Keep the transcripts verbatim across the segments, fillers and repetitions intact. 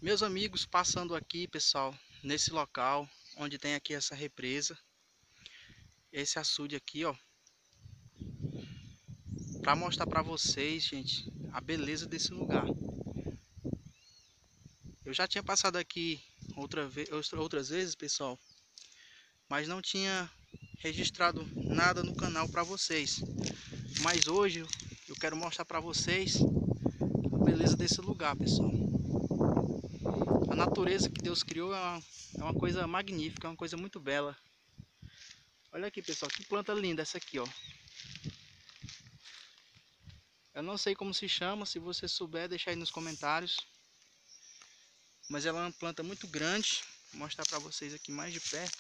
Meus amigos, passando aqui, pessoal, nesse local onde tem aqui essa represa, esse açude aqui, ó, para mostrar para vocês, gente, a beleza desse lugar. Eu já tinha passado aqui outra vez, outras vezes, pessoal, mas não tinha registrado nada no canal para vocês. Mas hoje eu quero mostrar para vocês a beleza desse lugar, pessoal. A natureza que Deus criou é uma, é uma coisa magnífica, é uma coisa muito bela. Olha aqui, pessoal, que planta linda essa aqui, ó. Eu não sei como se chama, se você souber, deixa aí nos comentários. Mas ela é uma planta muito grande. Vou mostrar para vocês aqui mais de perto.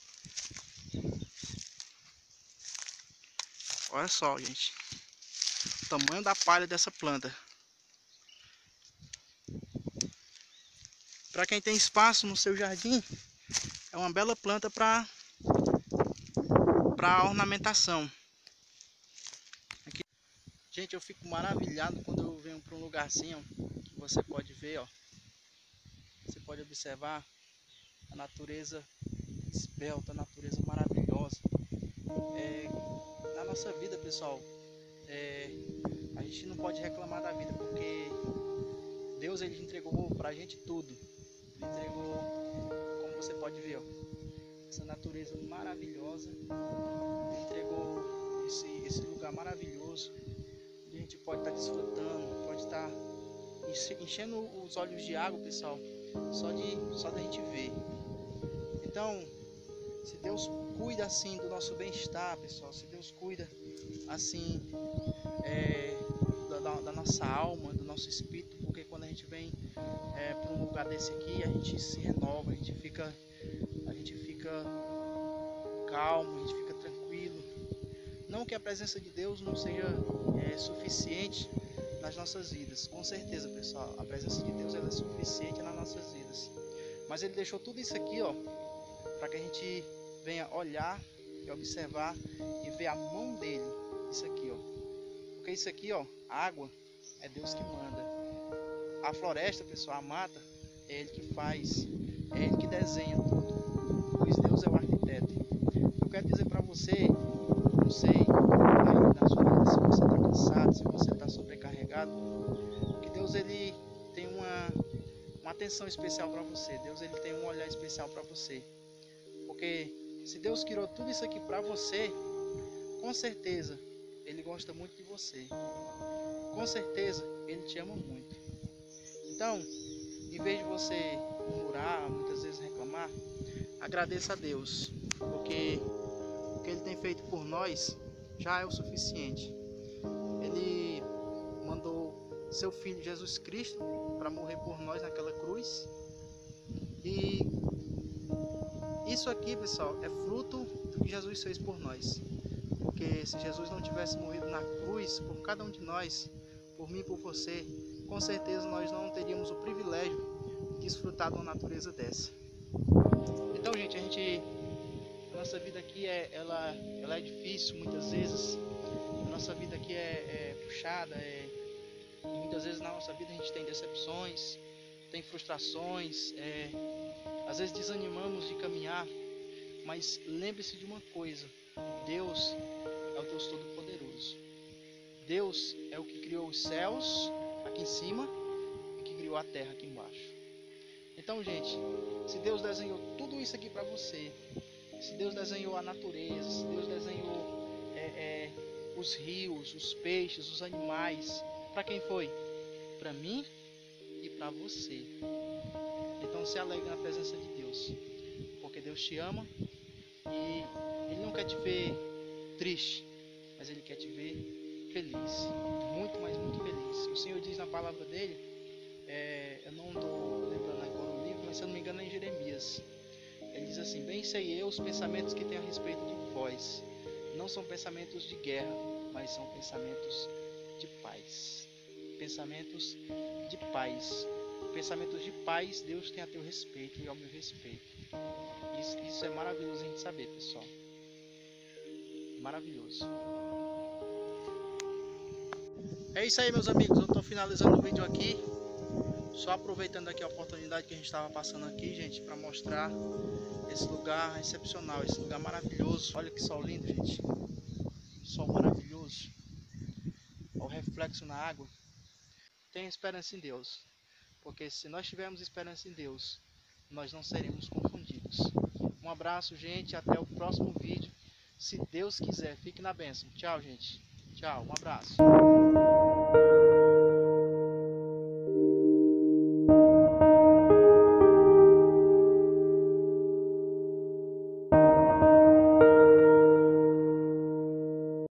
Olha só, gente, o tamanho da palha dessa planta. Para quem tem espaço no seu jardim, é uma bela planta para para ornamentação. Aqui. Gente, eu fico maravilhado quando eu venho para um lugar assim, ó, que você pode ver, ó. Você pode observar a natureza esbelta, a natureza maravilhosa. É, na nossa vida, pessoal, é, a gente não pode reclamar da vida, porque Deus ele entregou pra gente tudo. Ele entregou, como você pode ver, ó, essa natureza maravilhosa. Ele entregou esse, esse lugar maravilhoso, onde a gente pode estar desfrutando, pode estar enchendo os olhos de água, pessoal, só de só da gente ver. Então, se Deus cuida assim do nosso bem-estar, pessoal, se Deus cuida assim é, da, da nossa alma, do nosso espírito, porque quando a gente vem é, para um lugar desse aqui, a gente se renova, a gente fica, a gente fica calmo, a gente fica tranquilo. Não que a presença de Deus não seja é, suficiente nas nossas vidas, com certeza, pessoal, a presença de Deus ela é suficiente nas nossas vidas, mas Ele deixou tudo isso aqui, ó, para que a gente venha olhar e observar e ver a mão dele. Isso aqui, ó, porque isso aqui, ó, a água é Deus que manda. A floresta, pessoal, a mata é Ele que faz, é Ele que desenha tudo, pois Deus é o arquiteto. Eu quero dizer para você, não sei aí na sua vida, se você está cansado, se você está sobrecarregado, que Deus ele tem uma uma atenção especial para você. Deus ele tem um olhar especial para você. Porque se Deus criou tudo isso aqui para você, com certeza Ele gosta muito de você. Com certeza Ele te ama muito. Então, em vez de você murmurar, muitas vezes reclamar, agradeça a Deus, porque o que Ele tem feito por nós já é o suficiente. Ele mandou seu Filho Jesus Cristo para morrer por nós naquela cruz. E isso aqui, pessoal, é fruto do que Jesus fez por nós. Porque se Jesus não tivesse morrido na cruz por cada um de nós, por mim e por você, com certeza nós não teríamos o privilégio de desfrutar de uma natureza dessa. Então, gente, a gente, a nossa vida aqui é, ela, ela é difícil muitas vezes. A nossa vida aqui é, é puxada, é, e muitas vezes na nossa vida a gente tem decepções, tem frustrações, é, às vezes desanimamos de caminhar, mas lembre-se de uma coisa: Deus é o Deus Todo-Poderoso. Deus é o que criou os céus aqui em cima e que criou a terra aqui embaixo. Então, gente, se Deus desenhou tudo isso aqui para você, se Deus desenhou a natureza, se Deus desenhou é, é, os rios, os peixes, os animais, para quem foi? Para mim e para você. Então se alegre na presença de Deus, porque Deus te ama e Ele não quer te ver triste, mas Ele quer te ver feliz, muito, mas muito feliz. O Senhor diz na palavra dele, é, eu não estou lembrando agora o livro, mas se eu não me engano é em Jeremias. Ele diz assim: bem sei eu os pensamentos que tenho a respeito de vós, não são pensamentos de guerra, mas são pensamentos de paz. Pensamentos de paz. Pensamentos de paz, Deus tem a teu respeito e ao meu respeito. Isso, isso é maravilhoso a gente saber, pessoal. Maravilhoso. É isso aí, meus amigos. Eu estou finalizando o vídeo aqui. Só aproveitando aqui a oportunidade que a gente estava passando aqui, gente, para mostrar esse lugar excepcional, esse lugar maravilhoso. Olha que sol lindo, gente. Sol maravilhoso. O reflexo na água. Tenha esperança em Deus, porque se nós tivermos esperança em Deus, nós não seremos confundidos. Um abraço, gente, até o próximo vídeo. Se Deus quiser, fique na bênção. Tchau, gente. Tchau, um abraço.